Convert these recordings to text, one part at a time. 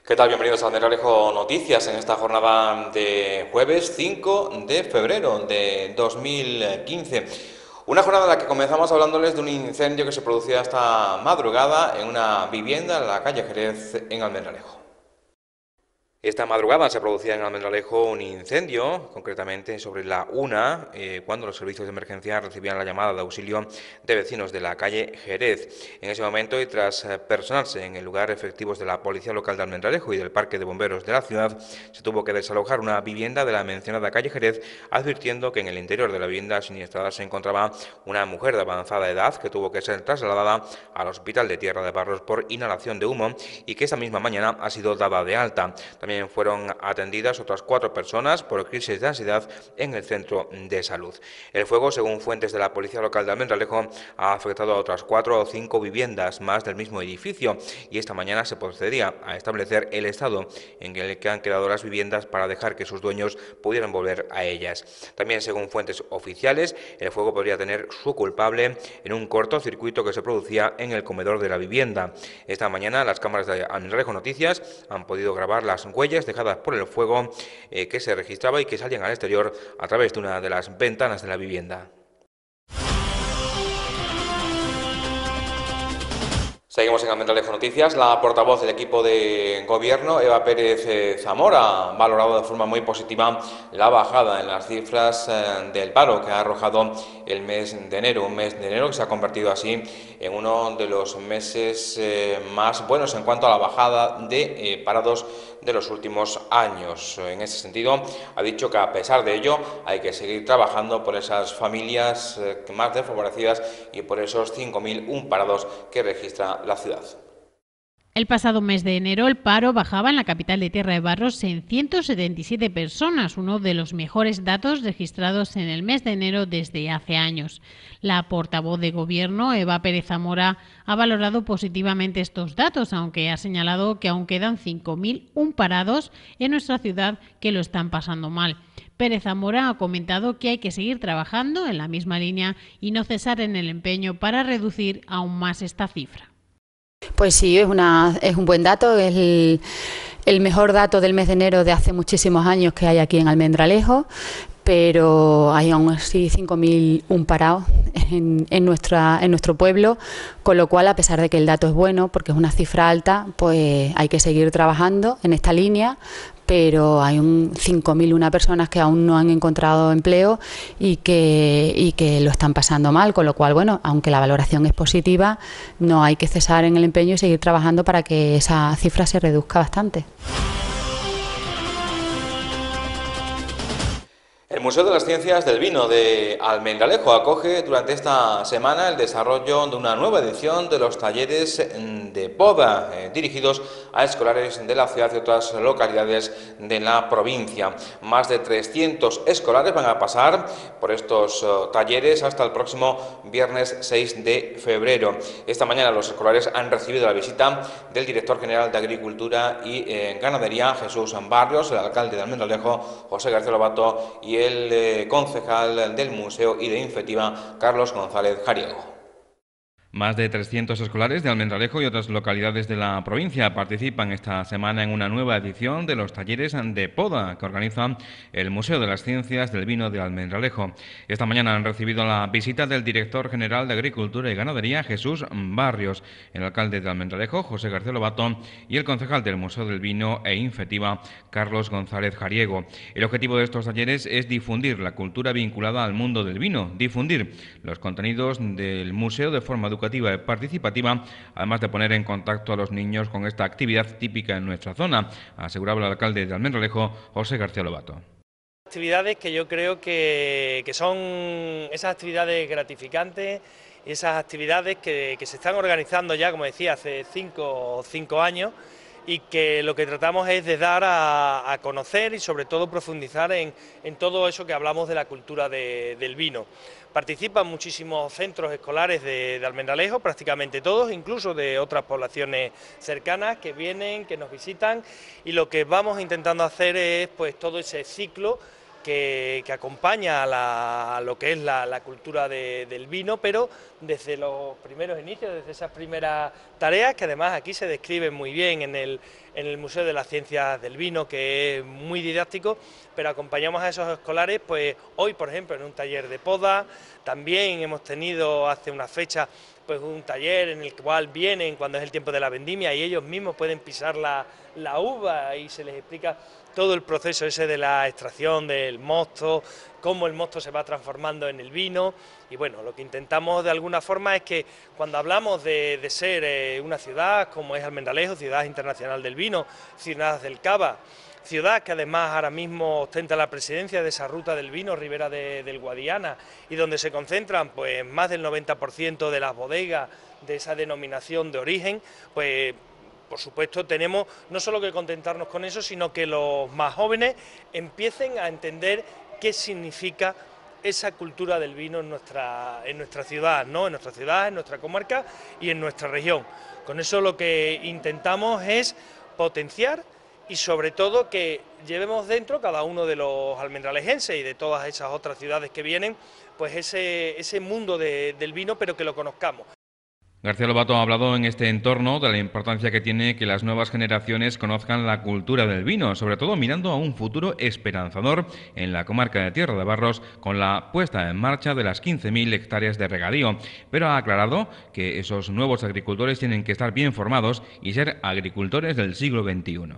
¿Qué tal? Bienvenidos a Almendralejo Noticias en esta jornada de jueves 5 de febrero de 2015. Una jornada en la que comenzamos hablándoles de un incendio que se producía esta madrugada en una vivienda en la calle Jerez en Almendralejo. Esta madrugada se producía en Almendralejo un incendio, concretamente sobre la 1, cuando los servicios de emergencia recibían la llamada de auxilio de vecinos de la calle Jerez. En ese momento, y tras personarse en el lugar efectivos de la Policía Local de Almendralejo y del Parque de Bomberos de la ciudad, se tuvo que desalojar una vivienda de la mencionada calle Jerez, advirtiendo que en el interior de la vivienda siniestrada se encontraba una mujer de avanzada edad que tuvo que ser trasladada al Hospital de Tierra de Barros por inhalación de humo y que esa misma mañana ha sido dada de alta. También fueron atendidas otras 4 personas por crisis de ansiedad en el centro de salud. El fuego, según fuentes de la Policía Local de Almendralejo, ha afectado a otras 4 o 5 viviendas más del mismo edificio y esta mañana se procedía a establecer el estado en el que han quedado las viviendas para dejar que sus dueños pudieran volver a ellas. También, según fuentes oficiales, el fuego podría tener su culpable en un cortocircuito que se producía en el comedor de la vivienda. Esta mañana las cámaras de Almendralejo Noticias han podido grabar las huellas dejadas por el fuego que se registraba y que salían al exterior a través de una de las ventanas de la vivienda. Seguimos en Almendralejo Noticias. La portavoz del equipo de gobierno, Eva Pérez Zamora, ha valorado de forma muy positiva la bajada en las cifras del paro que ha arrojado el mes de enero. Un mes de enero que se ha convertido así en uno de los meses más buenos en cuanto a la bajada de parados de los últimos años. En ese sentido, ha dicho que a pesar de ello hay que seguir trabajando por esas familias más desfavorecidas y por esos 5.001 parados que registra la ciudad. El pasado mes de enero el paro bajaba en la capital de Tierra de Barros en 177 personas, uno de los mejores datos registrados en el mes de enero desde hace años. La portavoz de Gobierno, Eva Pérez Zamora, ha valorado positivamente estos datos, aunque ha señalado que aún quedan 5.001 parados en nuestra ciudad que lo están pasando mal. Pérez Zamora ha comentado que hay que seguir trabajando en la misma línea y no cesar en el empeño para reducir aún más esta cifra. Pues sí, es un buen dato, es el mejor dato del mes de enero de hace muchísimos años que hay aquí en Almendralejo, pero hay aún así 5.001 parados en nuestro pueblo, con lo cual, a pesar de que el dato es bueno, porque es una cifra alta, pues hay que seguir trabajando en esta línea, pero hay 5.001 personas que aún no han encontrado empleo y que lo están pasando mal, con lo cual, bueno, aunque la valoración es positiva, no hay que cesar en el empeño y seguir trabajando para que esa cifra se reduzca bastante. El Museo de las Ciencias del Vino de Almendralejo acoge durante esta semana el desarrollo de una nueva edición de los talleres de poda dirigidos a escolares de la ciudad y otras localidades de la provincia. Más de 300 escolares van a pasar por estos talleres hasta el próximo viernes 6 de febrero. Esta mañana los escolares han recibido la visita del director general de Agricultura y Ganadería, Jesús Barrios, el alcalde de Almendralejo, José García Lobato, y el concejal del Museo y de Infetiva, Carlos González Jariego. Más de 300 escolares de Almendralejo y otras localidades de la provincia participan esta semana en una nueva edición de los talleres de poda que organiza el Museo de las Ciencias del Vino de Almendralejo. Esta mañana han recibido la visita del director general de Agricultura y Ganadería, Jesús Barrios, el alcalde de Almendralejo, José García Lobato, y el concejal del Museo del Vino e Infetiva, Carlos González Jariego. El objetivo de estos talleres es difundir la cultura vinculada al mundo del vino, difundir los contenidos del museo de forma educativa y participativa, además de poner en contacto a los niños con esta actividad típica en nuestra zona, aseguraba el alcalde de Almendralejo, José García Lobato. Actividades que yo creo que son esas actividades gratificantes, esas actividades que se están organizando ya, como decía, hace 5 años, y que lo que tratamos es de dar a conocer y sobre todo profundizar en todo eso que hablamos de la cultura del vino. Participan muchísimos centros escolares de Almendralejo, prácticamente todos, incluso de otras poblaciones cercanas que vienen, que nos visitan, y lo que vamos intentando hacer es pues todo ese ciclo que acompaña a lo que es la cultura del vino, pero desde los primeros inicios, desde esas primeras tareas, que además aquí se describen muy bien en el Museo de las Ciencias del Vino, que es muy didáctico, pero acompañamos a esos escolares, pues hoy, por ejemplo, en un taller de poda. También hemos tenido hace una fecha pues un taller en el cual vienen cuando es el tiempo de la vendimia y ellos mismos pueden pisar la uva y se les explica todo el proceso ese de la extracción del mosto, cómo el mosto se va transformando en el vino. Y bueno, lo que intentamos de alguna forma es que cuando hablamos de ser una ciudad como es Almendralejo, ciudad internacional del vino, ciudad del cava, ciudad que además ahora mismo ostenta la presidencia de esa ruta del vino, Ribera del Guadiana, y donde se concentran pues más del 90% de las bodegas de esa denominación de origen, pues por supuesto tenemos no solo que contentarnos con eso, sino que los más jóvenes empiecen a entender qué significa esa cultura del vino en nuestra ciudad, ¿no? En nuestra ciudad, en nuestra comarca y en nuestra región. Con eso lo que intentamos es potenciar y sobre todo que llevemos dentro cada uno de los almendralejenses y de todas esas otras ciudades que vienen, pues ese mundo del vino, pero que lo conozcamos. García Lobato ha hablado en este entorno de la importancia que tiene que las nuevas generaciones conozcan la cultura del vino, sobre todo mirando a un futuro esperanzador en la comarca de Tierra de Barros con la puesta en marcha de las 15.000 hectáreas de regadío, pero ha aclarado que esos nuevos agricultores tienen que estar bien formados y ser agricultores del siglo XXI.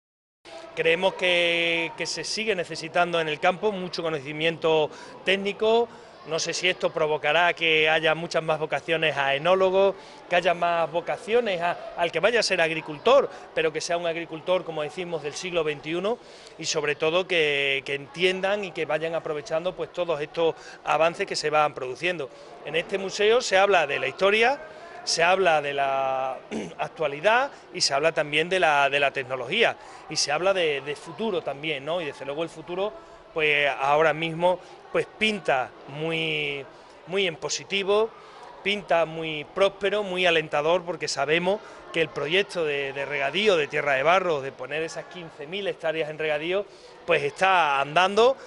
Creemos que se sigue necesitando en el campo mucho conocimiento técnico. No sé si esto provocará que haya muchas más vocaciones a enólogos, que haya más vocaciones al que vaya a ser agricultor, pero que sea un agricultor, como decimos, del siglo XXI y sobre todo que entiendan y que vayan aprovechando pues todos estos avances que se van produciendo. En este museo se habla de la historia, se habla de la actualidad y se habla también de la tecnología y se habla de futuro también, ¿no? Y desde luego el futuro pues ahora mismo pues pinta muy en positivo, pinta muy próspero, muy alentador, porque sabemos que el proyecto de regadío de Tierra de Barros, de poner esas 15.000 hectáreas en regadío, pues está andando,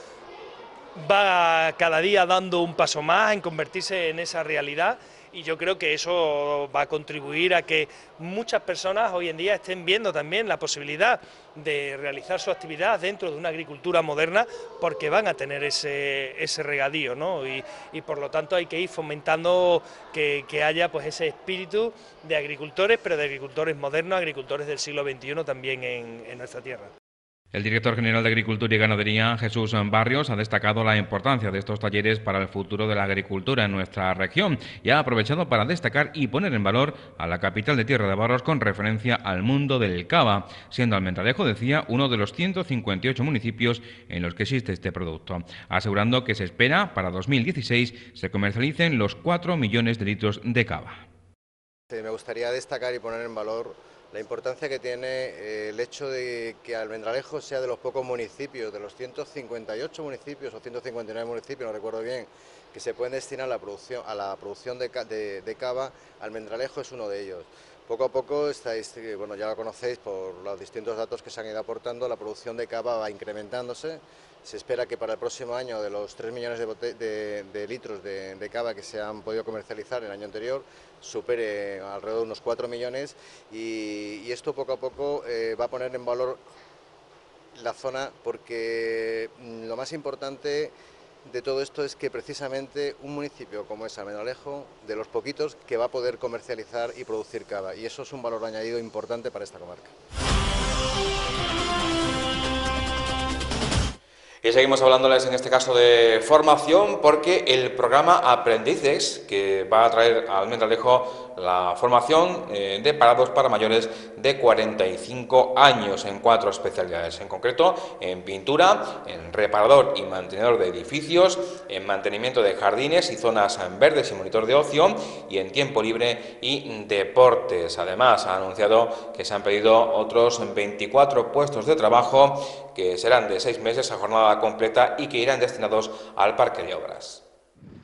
va cada día dando un paso más en convertirse en esa realidad. Y yo creo que eso va a contribuir a que muchas personas hoy en día estén viendo también la posibilidad de realizar su actividad dentro de una agricultura moderna, porque van a tener ese regadío, ¿no? Y por lo tanto hay que ir fomentando que haya pues ese espíritu de agricultores, pero de agricultores modernos, agricultores del siglo XXI también en nuestra tierra. El director general de Agricultura y Ganadería, Jesús Barrios, ha destacado la importancia de estos talleres para el futuro de la agricultura en nuestra región y ha aprovechado para destacar y poner en valor a la capital de Tierra de Barros con referencia al mundo del cava, siendo Almendralejo, decía, uno de los 158 municipios en los que existe este producto, asegurando que se espera para 2016 se comercialicen los 4 millones de litros de cava. Me gustaría destacar y poner en valor la importancia que tiene el hecho de que Almendralejo sea de los pocos municipios, de los 158 municipios o 159 municipios, no recuerdo bien, que se pueden destinar a la producción de cava. Almendralejo es uno de ellos. Poco a poco, bueno, ya lo conocéis por los distintos datos que se han ido aportando, la producción de cava va incrementándose. Se espera que para el próximo año, de los 3 millones de litros de cava que se han podido comercializar el año anterior, supere alrededor de unos 4 millones y esto poco a poco va a poner en valor la zona, porque lo más importante de todo esto es que precisamente un municipio como es Almendralejo, de los poquitos que va a poder comercializar y producir cava, y eso es un valor añadido importante para esta comarca. Y seguimos hablándoles en este caso de formación, porque el programa Aprendices, que va a traer a Almendralejo la formación de parados para mayores de 45 años en 4 especialidades, en concreto en pintura, en reparador y mantenedor de edificios, en mantenimiento de jardines y zonas verdes y monitor de ocio, y en tiempo libre y deportes. Además, ha anunciado que se han pedido otros 24 puestos de trabajo que serán de 6 meses a jornada completa y que irán destinados al parque de obras.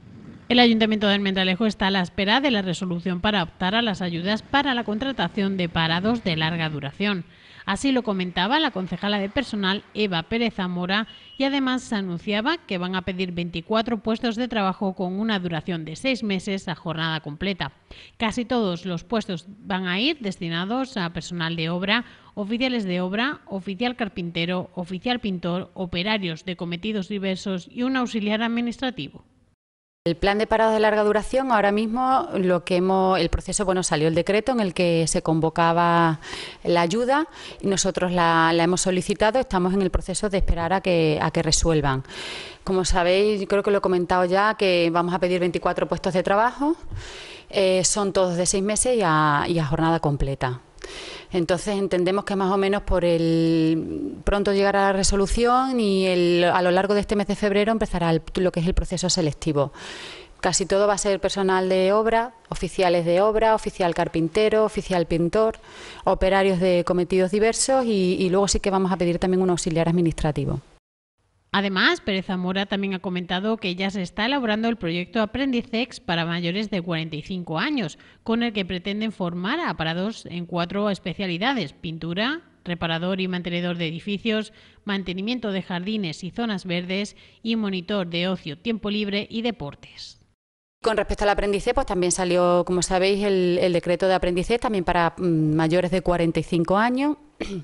El Ayuntamiento de Almendralejo está a la espera de la resolución para optar a las ayudas para la contratación de parados de larga duración. Así lo comentaba la concejala de personal Eva Pérez Zamora y además se anunciaba que van a pedir 24 puestos de trabajo con una duración de 6 meses a jornada completa. Casi todos los puestos van a ir destinados a personal de obra, oficiales de obra, oficial carpintero, oficial pintor, operarios de cometidos diversos y un auxiliar administrativo. El plan de parados de larga duración, ahora mismo el proceso, salió el decreto en el que se convocaba la ayuda y nosotros la hemos solicitado, estamos en el proceso de esperar a que resuelvan. Como sabéis, creo que lo he comentado ya, que vamos a pedir 24 puestos de trabajo, son todos de 6 meses y a jornada completa. Entonces entendemos que más o menos pronto llegará la resolución y a lo largo de este mes de febrero empezará lo que es el proceso selectivo. Casi todo va a ser personal de obra, oficiales de obra, oficial carpintero, oficial pintor, operarios de cometidos diversos y luego sí que vamos a pedir también un auxiliar administrativo. Además, Pérez Zamora también ha comentado que ya se está elaborando el proyecto Aprendicex para mayores de 45 años, con el que pretenden formar a parados en 4 especialidades: pintura, reparador y mantenedor de edificios, mantenimiento de jardines y zonas verdes y monitor de ocio, tiempo libre y deportes. Con respecto al aprendizaje, pues también salió, como sabéis, el decreto de aprendizaje también para mayores de 45 años.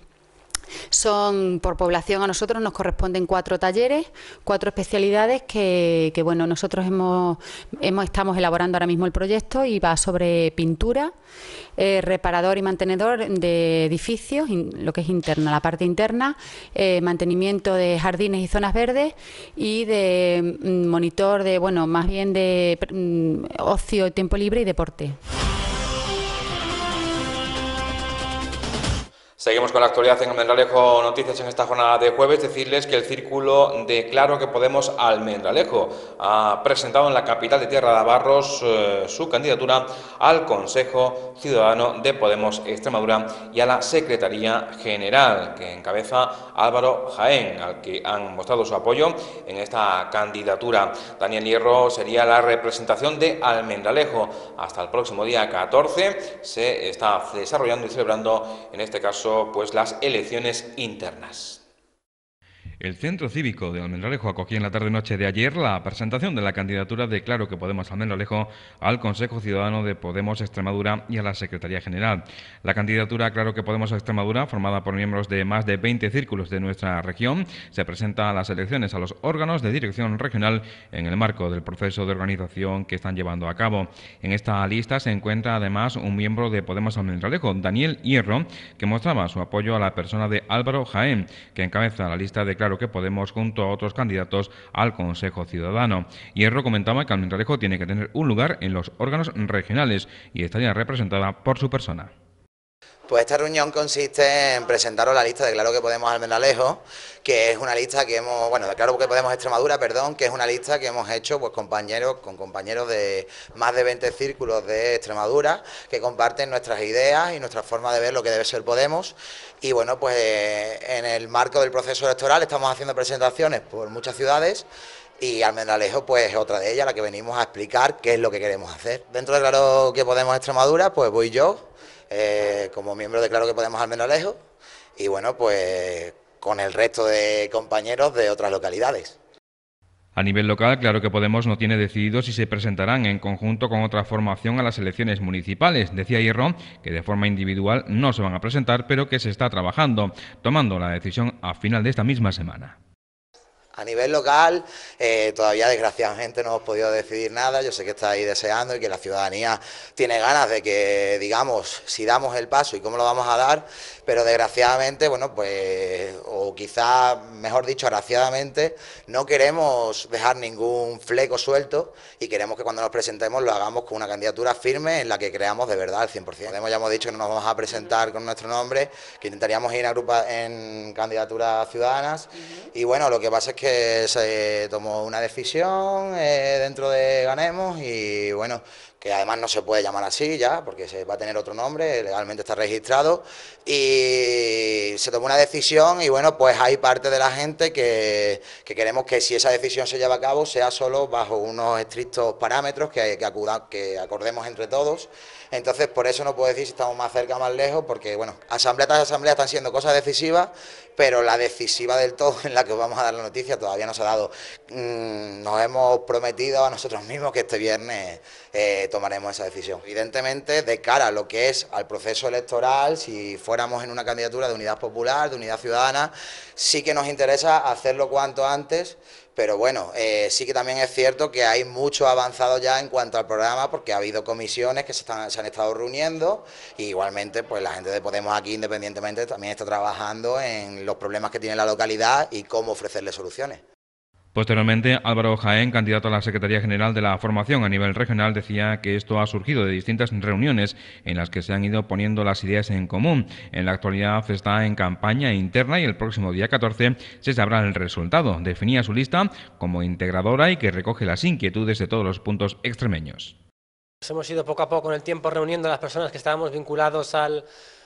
Son, por población, a nosotros nos corresponden 4 talleres, 4 especialidades que nosotros estamos elaborando ahora mismo el proyecto y va sobre pintura, reparador y mantenedor de edificios, lo que es interna, la parte interna, mantenimiento de jardines y zonas verdes y de monitor de, más bien de ocio, tiempo libre y deporte. Seguimos con la actualidad en Almendralejo Noticias en esta jornada de jueves. Decirles que el Círculo de Claro que Podemos Almendralejo ha presentado en la capital de Tierra de Barros su candidatura al Consejo Ciudadano de Podemos Extremadura y a la Secretaría General, que encabeza Álvaro Jaén, al que han mostrado su apoyo en esta candidatura. Daniel Hierro sería la representación de Almendralejo. Hasta el próximo día 14 se está desarrollando y celebrando, en este caso, pues las elecciones internas. El Centro Cívico de Almendralejo acogió en la tarde-noche de ayer la presentación de la candidatura de Claro que Podemos Almendralejo al Consejo Ciudadano de Podemos Extremadura y a la Secretaría General. La candidatura Claro que Podemos Extremadura, formada por miembros de más de 20 círculos de nuestra región, se presenta a las elecciones a los órganos de dirección regional en el marco del proceso de organización que están llevando a cabo. En esta lista se encuentra además un miembro de Podemos Almendralejo, Daniel Hierro, que mostraba su apoyo a la persona de Álvaro Jaén, que encabeza la lista de Claro que Podemos junto a otros candidatos al Consejo Ciudadano. Hierro comentaba que Almendralejo tiene que tener un lugar en los órganos regionales y estaría representada por su persona. Pues esta reunión consiste en presentaros la lista de Claro que Podemos Almendralejo, que es una lista que de Claro que Podemos Extremadura, que es una lista que hemos hecho con compañeros de más de 20 círculos de Extremadura, que comparten nuestras ideas y nuestra forma de ver lo que debe ser Podemos. Y en el marco del proceso electoral estamos haciendo presentaciones por muchas ciudades, y Almendralejo pues es otra de ellas, la que venimos a explicar qué es lo que queremos hacer. Dentro de Claro que Podemos Extremadura, pues voy yo, como miembro de Claro que Podemos Almendralejo, y con el resto de compañeros de otras localidades. A nivel local, Claro que Podemos no tiene decidido si se presentarán en conjunto con otra formación a las elecciones municipales. Decía Hierro que de forma individual no se van a presentar, pero que se está trabajando, tomando la decisión a final de esta misma semana. A nivel local, todavía desgraciadamente no hemos podido decidir nada. Yo sé que estáis deseando y que la ciudadanía tiene ganas de que digamos si damos el paso y cómo lo vamos a dar, pero desgraciadamente, o quizá mejor dicho, agraciadamente, no queremos dejar ningún fleco suelto y queremos que cuando nos presentemos lo hagamos con una candidatura firme en la que creamos de verdad al 100%. Ya hemos dicho que no nos vamos a presentar con nuestro nombre, que intentaríamos ir en candidaturas ciudadanas y lo que pasa es que se tomó una decisión dentro de Ganemos y que además no se puede llamar así ya, porque se va a tener otro nombre, legalmente está registrado, y se tomó una decisión y bueno, pues hay parte de la gente que queremos que si esa decisión se lleva a cabo sea solo bajo unos estrictos parámetros que acordemos entre todos. Entonces, por eso no puedo decir si estamos más cerca o más lejos, porque bueno, asamblea tras asamblea están siendo cosas decisivas, pero la decisiva del todo en la que os vamos a dar la noticia todavía no se ha dado. Nos hemos prometido a nosotros mismos que este viernes tomaremos esa decisión. Evidentemente, de cara a lo que es al proceso electoral, si fuéramos en una candidatura de Unidad Popular, de Unidad Ciudadana, sí que nos interesa hacerlo cuanto antes, pero bueno, sí que también es cierto que hay mucho avanzado ya en cuanto al programa, porque ha habido comisiones que se han estado reuniendo, y igualmente pues la gente de Podemos aquí, independientemente, también está trabajando en los problemas que tiene la localidad y cómo ofrecerle soluciones. Posteriormente, Álvaro Jaén, candidato a la Secretaría General de la Formación a nivel regional, decía que esto ha surgido de distintas reuniones en las que se han ido poniendo las ideas en común. En la actualidad está en campaña interna y el próximo día 14 se sabrá el resultado. Definía su lista como integradora y que recoge las inquietudes de todos los puntos extremeños. Hemos ido poco a poco en el tiempo reuniendo a las personas que estábamos vinculados al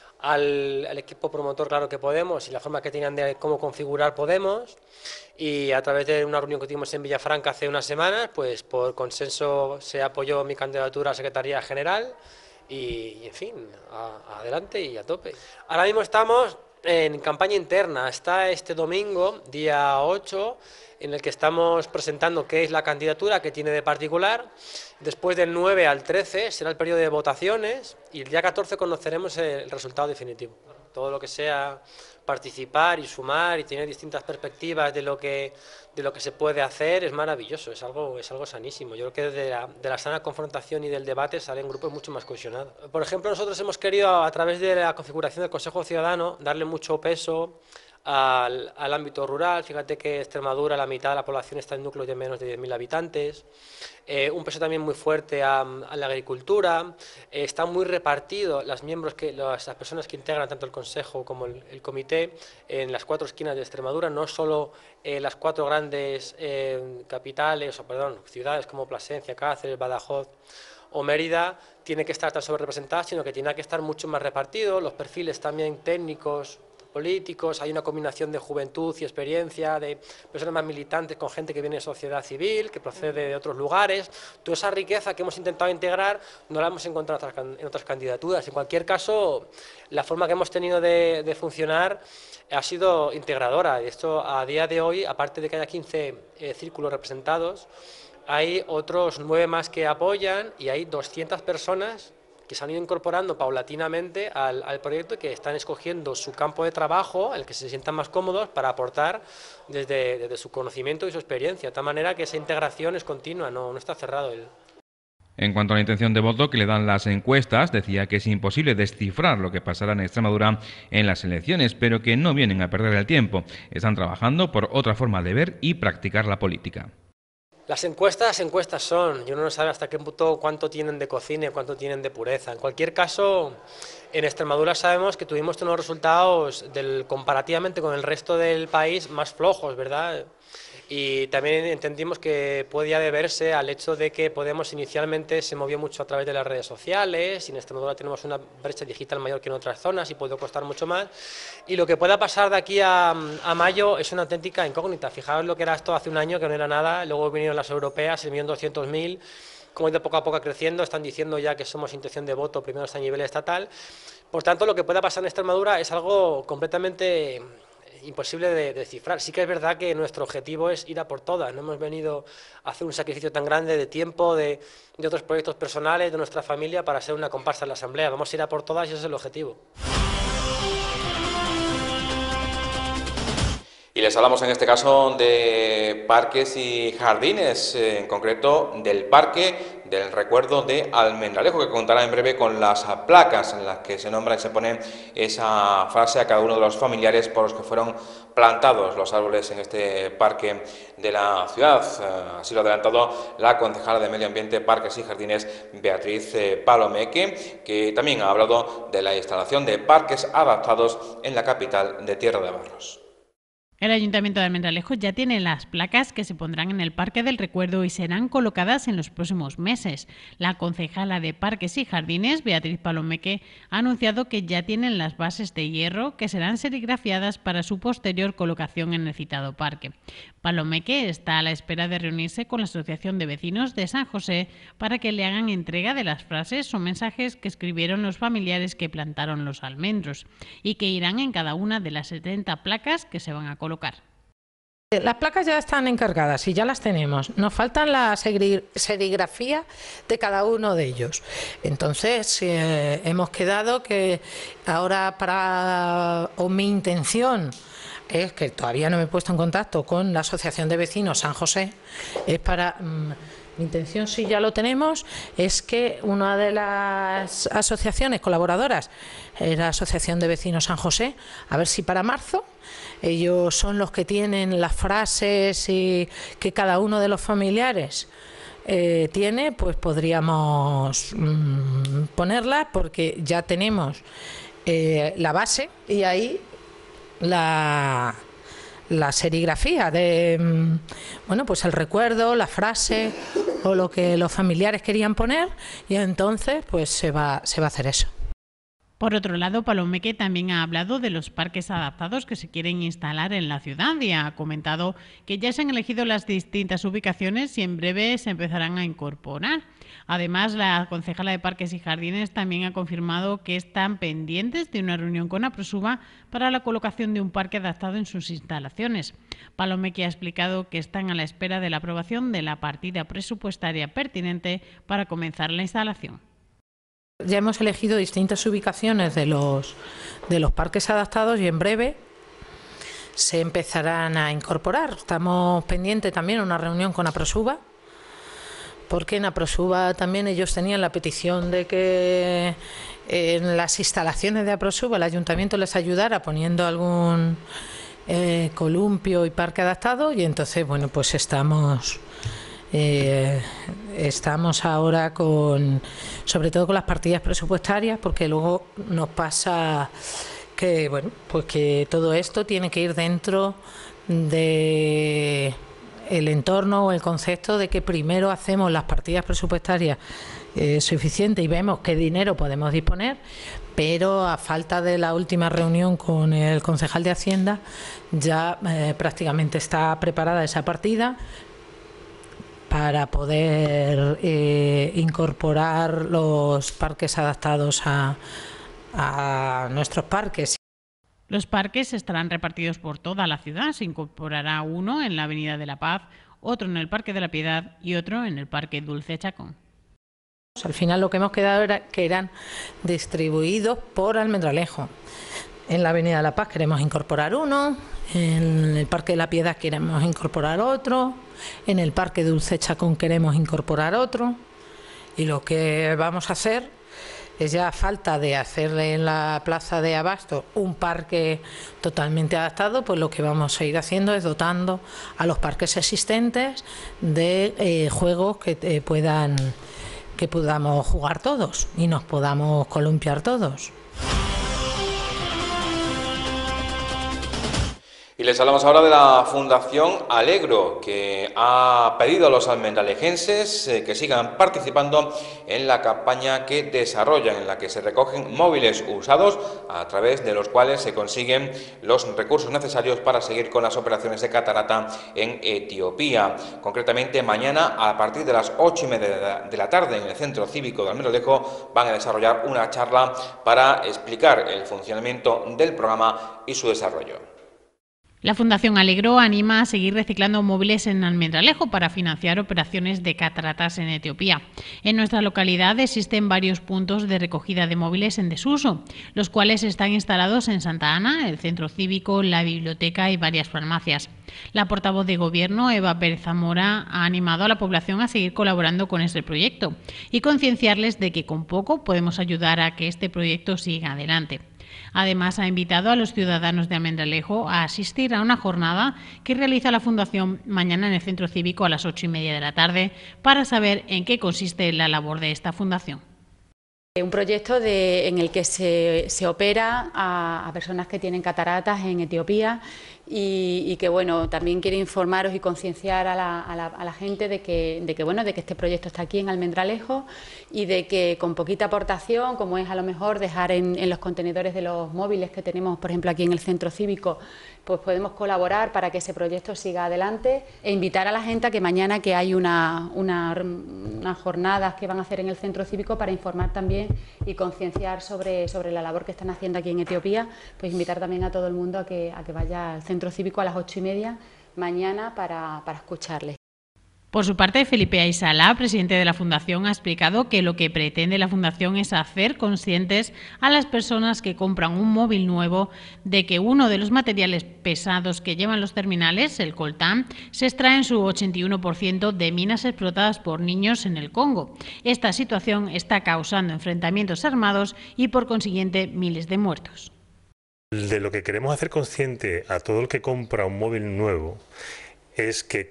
equipo promotor Claro que Podemos y la forma que tenían de cómo configurar Podemos, y a través de una reunión que tuvimos en Villafranca hace unas semanas, pues por consenso se apoyó mi candidatura a Secretaría General y en fin, adelante y a tope. Ahora mismo estamos en campaña interna, hasta este domingo, día 8, en el que estamos presentando qué es la candidatura que tiene de particular. Después del 9 al 13 será el periodo de votaciones y el día 14 conoceremos el resultado definitivo. Todo lo que sea participar y sumar y tener distintas perspectivas de lo que se puede hacer es maravilloso, es algo sanísimo. Yo creo que de la sana confrontación y del debate salen grupos mucho más cohesionados. Por ejemplo, nosotros hemos querido, a través de la configuración del Consejo Ciudadano, darle mucho peso al ámbito rural. Fíjate que Extremadura, la mitad de la población está en núcleos de menos de 10.000 habitantes, un peso también muy fuerte a la agricultura, están muy repartidos las personas que integran tanto el Consejo como el Comité en las 4 esquinas de Extremadura, no solo las 4 grandes ciudades como Plasencia, Cáceres, Badajoz o Mérida tiene que estar tan sobrerepresentadas, sino que tiene que estar mucho más repartido, los perfiles también técnicos, políticos, hay una combinación de juventud y experiencia, de personas más militantes con gente que viene de sociedad civil, que procede de otros lugares. Toda esa riqueza que hemos intentado integrar no la hemos encontrado en otras candidaturas. En cualquier caso, la forma que hemos tenido de funcionar ha sido integradora. Esto, a día de hoy, aparte de que haya 15 círculos representados, hay otros 9 más que apoyan y hay 200 personas que se han ido incorporando paulatinamente al proyecto y que están escogiendo su campo de trabajo, el que se sientan más cómodos para aportar desde su conocimiento y su experiencia, de tal manera que esa integración es continua, no está cerrado. En cuanto a la intención de voto que le dan las encuestas, decía que es imposible descifrar lo que pasará en Extremadura en las elecciones, pero que no vienen a perder el tiempo. Están trabajando por otra forma de ver y practicar la política. Las encuestas son, y uno no sabe hasta qué punto cuánto tienen de cocina y cuánto tienen de pureza. En cualquier caso, en Extremadura sabemos que tuvimos unos resultados comparativamente con el resto del país más flojos, ¿verdad? Y también entendimos que podía deberse al hecho de que Podemos inicialmente se movió mucho a través de las redes sociales, y en Extremadura tenemos una brecha digital mayor que en otras zonas y puede costar mucho más. Y lo que pueda pasar de aquí a mayo es una auténtica incógnita. Fijaos lo que era esto hace un año, que no era nada, luego vinieron las europeas, se vinieron 200.000, como ha ido poco a poco creciendo, están diciendo ya que somos intención de voto primero hasta a nivel estatal. Por tanto, lo que pueda pasar en Extremadura es algo completamente imposible de descifrar. Sí que es verdad que nuestro objetivo es ir a por todas. No hemos venido a hacer un sacrificio tan grande de tiempo, de otros proyectos personales, de nuestra familia, para ser una comparsa en la Asamblea. Vamos a ir a por todas y ese es el objetivo. Y les hablamos en este caso de parques y jardines, en concreto del Parque del Recuerdo de Almendralejo, que contará en breve con las placas en las que se nombra y se pone esa frase a cada uno de los familiares por los que fueron plantados los árboles en este parque de la ciudad. Así lo ha adelantado la concejala de Medio Ambiente, Parques y Jardines, Beatriz Palomeque, que también ha hablado de la instalación de parques adaptados en la capital de Tierra de Barros. El Ayuntamiento de Almendralejo ya tiene las placas que se pondrán en el Parque del Recuerdo y serán colocadas en los próximos meses. La concejala de Parques y Jardines, Beatriz Palomeque, ha anunciado que ya tienen las bases de hierro que serán serigrafiadas para su posterior colocación en el citado parque. Palomeque está a la espera de reunirse con la Asociación de Vecinos de San José para que le hagan entrega de las frases o mensajes que escribieron los familiares que plantaron los almendros y que irán en cada una de las 70 placas que se van a colocar. Las placas ya están encargadas y ya las tenemos. Nos faltan la serigrafía de cada uno de ellos. Entonces hemos quedado que ahora mi intención es que todavía no me he puesto en contacto con la Asociación de Vecinos San José. Es para mi intención, si ya lo tenemos, es que una de las asociaciones colaboradoras es la Asociación de Vecinos San José, a ver si para marzo ellos son los que tienen las frases y que cada uno de los familiares tiene, pues podríamos ponerlas, porque ya tenemos la base y ahí la serigrafía de pues el recuerdo, la frase o lo que los familiares querían poner, y entonces pues se va a hacer eso. Por otro lado, Palomeque también ha hablado de los parques adaptados que se quieren instalar en la ciudad y ha comentado que ya se han elegido las distintas ubicaciones y en breve se empezarán a incorporar. Además, la concejala de Parques y Jardines también ha confirmado que están pendientes de una reunión con Aprosuba para la colocación de un parque adaptado en sus instalaciones. Palomeque ha explicado que están a la espera de la aprobación de la partida presupuestaria pertinente para comenzar la instalación. Ya hemos elegido distintas ubicaciones de los parques adaptados y en breve se empezarán a incorporar. Estamos pendientes también de una reunión con Aprosuba, porque en Aprosuba también ellos tenían la petición de que en las instalaciones de Aprosuba el ayuntamiento les ayudara poniendo algún columpio y parque adaptado, y entonces pues estamos ahora sobre todo con las partidas presupuestarias, porque luego nos pasa que que todo esto tiene que ir dentro de el entorno o el concepto de que primero hacemos las partidas presupuestarias suficientes y vemos qué dinero podemos disponer, pero a falta de la última reunión con el concejal de Hacienda ya prácticamente está preparada esa partida para poder incorporar los parques adaptados a nuestros parques. Los parques estarán repartidos por toda la ciudad. Se incorporará uno en la Avenida de la Paz, otro en el Parque de la Piedad y otro en el Parque Dulce Chacón. Al final lo que hemos quedado era que eran distribuidos por Almendralejo. En la Avenida de la Paz queremos incorporar uno, en el Parque de la Piedad queremos incorporar otro, en el Parque Dulce Chacón queremos incorporar otro, y lo que vamos a hacer es, ya a falta de hacerle en la Plaza de Abasto un parque totalmente adaptado, pues lo que vamos a ir haciendo es dotando a los parques existentes de juegos que podamos jugar todos y nos podamos columpiar todos. Y les hablamos ahora de la Fundación Alegro, que ha pedido a los almendralejenses que sigan participando en la campaña que desarrollan, en la que se recogen móviles usados, a través de los cuales se consiguen los recursos necesarios para seguir con las operaciones de catarata en Etiopía. Concretamente, mañana, a partir de las 8:30 de la tarde, en el Centro Cívico de Almendralejo, van a desarrollar una charla para explicar el funcionamiento del programa y su desarrollo. La Fundación Alegro anima a seguir reciclando móviles en Almendralejo para financiar operaciones de cataratas en Etiopía. En nuestra localidad existen varios puntos de recogida de móviles en desuso, los cuales están instalados en Santa Ana, el Centro Cívico, la biblioteca y varias farmacias. La portavoz de Gobierno, Eva Pérez Zamora, ha animado a la población a seguir colaborando con este proyecto y concienciarles de que con poco podemos ayudar a que este proyecto siga adelante. Además, ha invitado a los ciudadanos de Almendralejo a asistir a una jornada que realiza la Fundación mañana en el Centro Cívico a las 8:30 de la tarde para saber en qué consiste la labor de esta fundación. Un proyecto en el que se opera a personas que tienen cataratas en Etiopía y que bueno, también quiere informaros y concienciar a la gente de que este proyecto está aquí en Almendralejo y de que con poquita aportación, como es a lo mejor dejar en los contenedores de los móviles que tenemos, por ejemplo, aquí en el centro cívico, pues podemos colaborar para que ese proyecto siga adelante e invitar a la gente a que mañana, que hay unas jornadas que van a hacer en el centro cívico para informar también y concienciar sobre la labor que están haciendo aquí en Etiopía, pues invitar también a todo el mundo a que vaya al centro cívico a las 8:30 mañana para escucharles. Por su parte, Felipe Aysalá, presidente de la Fundación, ha explicado que lo que pretende la Fundación es hacer conscientes a las personas que compran un móvil nuevo de que uno de los materiales pesados que llevan los terminales, el coltán, se extrae en su 81% de minas explotadas por niños en el Congo. Esta situación está causando enfrentamientos armados y, por consiguiente, miles de muertos. De lo que queremos hacer consciente a todo el que compra un móvil nuevo es que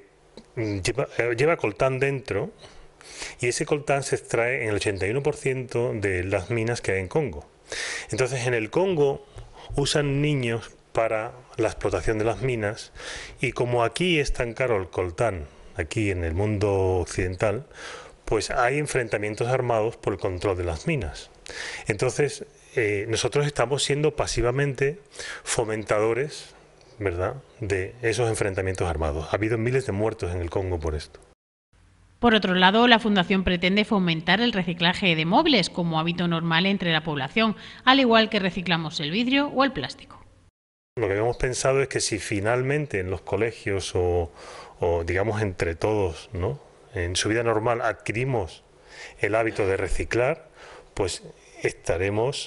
lleva coltán dentro y ese coltán se extrae en el 81% de las minas que hay en Congo. Entonces en el Congo usan niños para la explotación de las minas y como aquí es tan caro el coltán, aquí en el mundo occidental, pues hay enfrentamientos armados por el control de las minas. Entonces nosotros estamos siendo pasivamente fomentadores, ¿verdad?, de esos enfrentamientos armados. Ha habido miles de muertos en el Congo por esto. Por otro lado, la Fundación pretende fomentar el reciclaje de móviles como hábito normal entre la población, al igual que reciclamos el vidrio o el plástico. Lo que habíamos pensado es que si finalmente en los colegios o digamos entre todos, ¿no?, en su vida normal adquirimos el hábito de reciclar, pues estaremos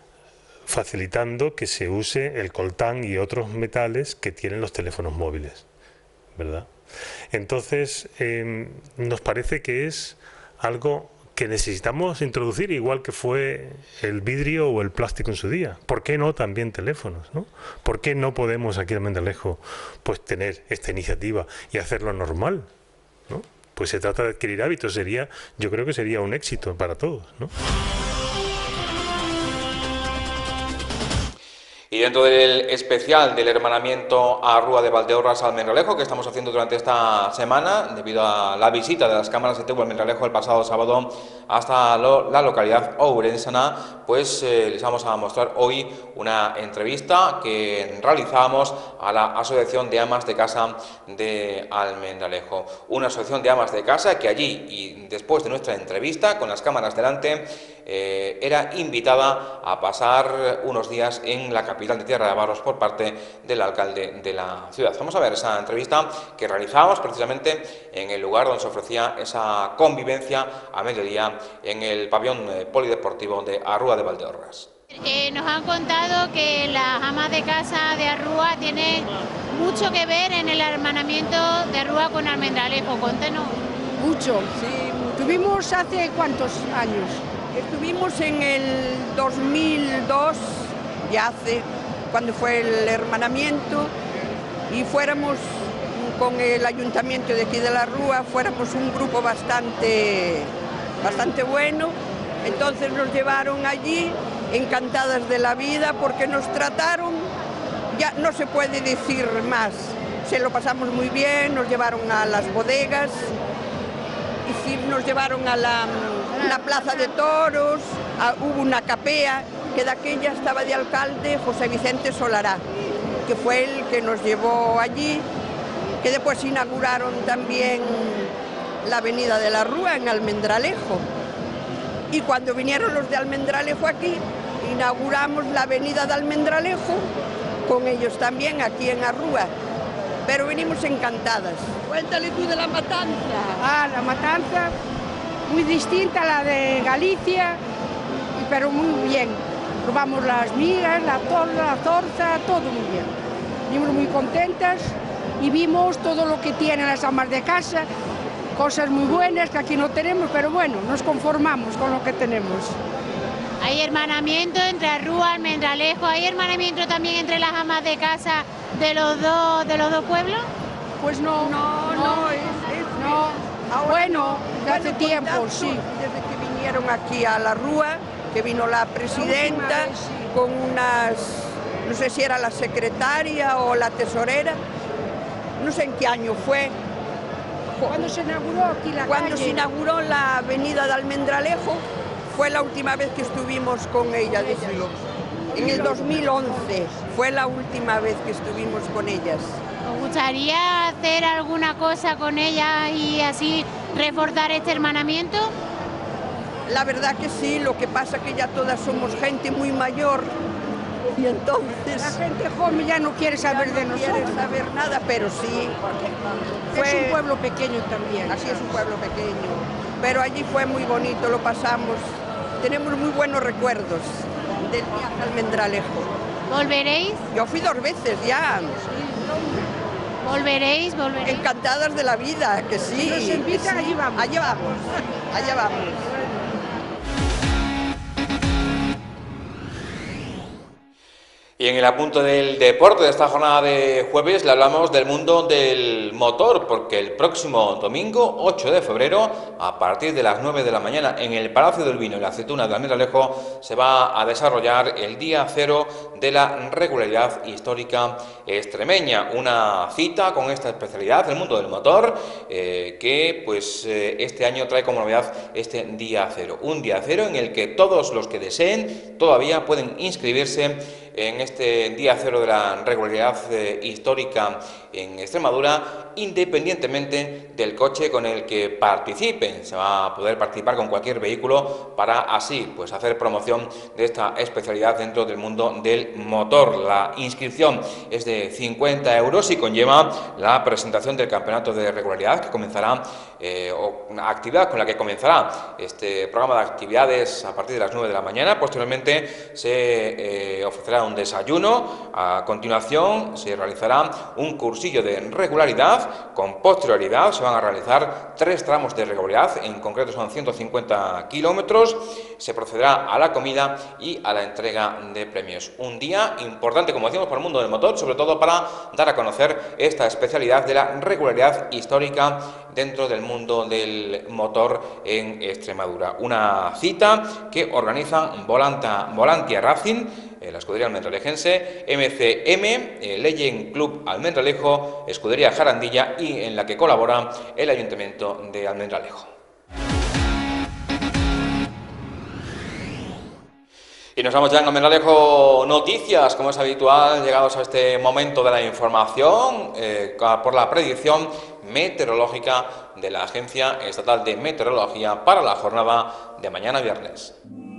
facilitando que se use el coltán y otros metales que tienen los teléfonos móviles, ¿verdad? Entonces, nos parece que es algo que necesitamos introducir, igual que fue el vidrio o el plástico en su día. ¿Por qué no también teléfonos, ¿no? ¿Por qué no podemos aquí en Almendralejo pues tener esta iniciativa y hacerlo normal, ¿no? Pues se trata de adquirir hábitos, yo creo que sería un éxito para todos, ¿no? Y dentro del especial del hermanamiento a Rúa de Valdeorras a Almendralejo que estamos haciendo durante esta semana, debido a la visita de las cámaras de TV Almendralejo el pasado sábado hasta la localidad ourensana, pues les vamos a mostrar hoy una entrevista que realizamos a la Asociación de Amas de Casa de Almendralejo. Una asociación de amas de casa que allí, y después de nuestra entrevista con las cámaras delante, era invitada a pasar unos días en la capital de Tierra de Barros por parte del alcalde de la ciudad. Vamos a ver esa entrevista que realizábamos precisamente en el lugar donde se ofrecía esa convivencia a mediodía en el pabellón polideportivo de Arrúa de Valdeorras. Nos han contado que las amas de casa de Arrúa tienen mucho que ver en el hermanamiento de Arrúa con Almendralejo. Cuéntenos. Mucho, sí. Tuvimos hace ¿cuántos años? Estuvimos en el 2002, ya hace, cuando fue el hermanamiento, y fuéramos con el ayuntamiento de aquí de la Rúa, fuéramos un grupo bastante bueno. Entonces nos llevaron allí, encantadas de la vida, porque nos trataron, ya no se puede decir más, se lo pasamos muy bien, nos llevaron a las bodegas, y sí, nos llevaron a la plaza de toros, hubo una capea, que de aquella estaba de alcalde José Vicente Solará, que fue el que nos llevó allí, que después inauguraron también la avenida de la Rúa en Almendralejo. Y cuando vinieron los de Almendralejo aquí, inauguramos la avenida de Almendralejo con ellos también aquí en Arrúa. Pero venimos encantadas. Cuéntale tú de la matanza. La matanza, muy distinta a la de Galicia, pero muy bien. Probamos las migas, la zorza, todo muy bien. Venimos muy contentas y vimos todo lo que tienen las amas de casa, cosas muy buenas que aquí no tenemos, pero bueno, nos conformamos con lo que tenemos. ¿Hay hermanamiento entre Arrúa y Almendralejo? ¿Hay hermanamiento también entre las amas de casa de los dos pueblos? Pues no. Ahora bueno, de hace tiempo, sí. Desde que vinieron aquí a la Rúa, que vino la presidenta con unas, no sé si era la secretaria o la tesorera, no sé en qué año fue. Cuando se inauguró aquí la Cuando calle. se inauguró la avenida de Almendralejo, fue la última vez que estuvimos con ella. En el 2011 fue la última vez que estuvimos con ellas. ¿Os gustaría hacer alguna cosa con ella y así reforzar este hermanamiento? La verdad que sí, lo que pasa que ya todas somos gente muy mayor y entonces... La gente joven ya no quiere saber de nosotros. No quiere saber nada, pero sí. Es un pueblo pequeño también. Así es un pueblo pequeño, pero allí fue muy bonito, lo pasamos. Tenemos muy buenos recuerdos del viaje al Almendralejo. ¿Volveréis? Yo fui 2 veces ya. ¿Volveréis? Encantadas de la vida, que sí. Si nos invitan, allí vamos. Allá vamos, allá vamos. Y en el apunte del deporte de esta jornada de jueves le hablamos del mundo del motor, porque el próximo domingo, 8 de febrero, a partir de las 9 de la mañana, en el Palacio del Vino y la Aceituna de Almendralejo, se va a desarrollar el día cero de la regularidad histórica extremeña. Una cita con esta especialidad del mundo del motor, que pues este año trae como novedad este día cero. Un día cero en el que todos los que deseen todavía pueden inscribirse en este día cero de la regularidad histórica en Extremadura, independientemente del coche con el que participen. Se va a poder participar con cualquier vehículo para así pues hacer promoción de esta especialidad dentro del mundo del motor. La inscripción es de 50 euros y conlleva la presentación del campeonato de regularidad que comenzará, o una actividad con la que comenzará este programa de actividades a partir de las 9 de la mañana. Posteriormente se ofrecerá un desayuno. A continuación se realizará un cursillo de regularidad. Con posterioridad se van a realizar 3 tramos de regularidad, en concreto son 150 kilómetros. Se procederá a la comida y a la entrega de premios. Un día importante, como decimos, para el mundo del motor, sobre todo para dar a conocer esta especialidad de la regularidad histórica dentro del mundo del motor en Extremadura. Una cita que organizan Volantia Racing, la escudería almendralejense, MCM, Legend Club Almendralejo, escudería Jarandilla, y en la que colabora el Ayuntamiento de Almendralejo. Y nos vamos ya en Almendralejo Noticias, como es habitual, llegados a este momento de la información, por la predicción meteorológica de la Agencia Estatal de Meteorología para la jornada de mañana viernes.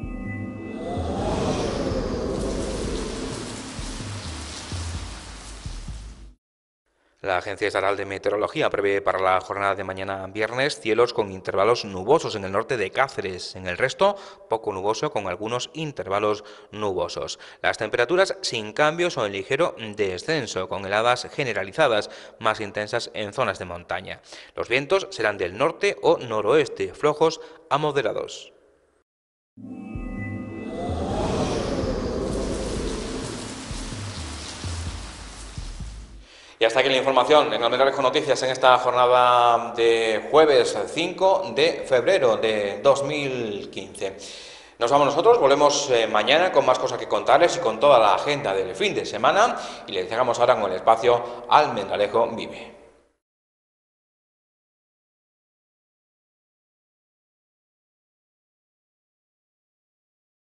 La Agencia Estatal de Meteorología prevé para la jornada de mañana viernes cielos con intervalos nubosos en el norte de Cáceres. En el resto, poco nuboso con algunos intervalos nubosos. Las temperaturas sin cambios o en ligero descenso, con heladas generalizadas más intensas en zonas de montaña. Los vientos serán del norte o noroeste, flojos a moderados. Y hasta aquí la información en Almendralejo Noticias en esta jornada de jueves 5 de febrero de 2015. Nos vamos nosotros, volvemos mañana con más cosas que contarles y con toda la agenda del fin de semana, y les dejamos ahora con el espacio Almendralejo Vive.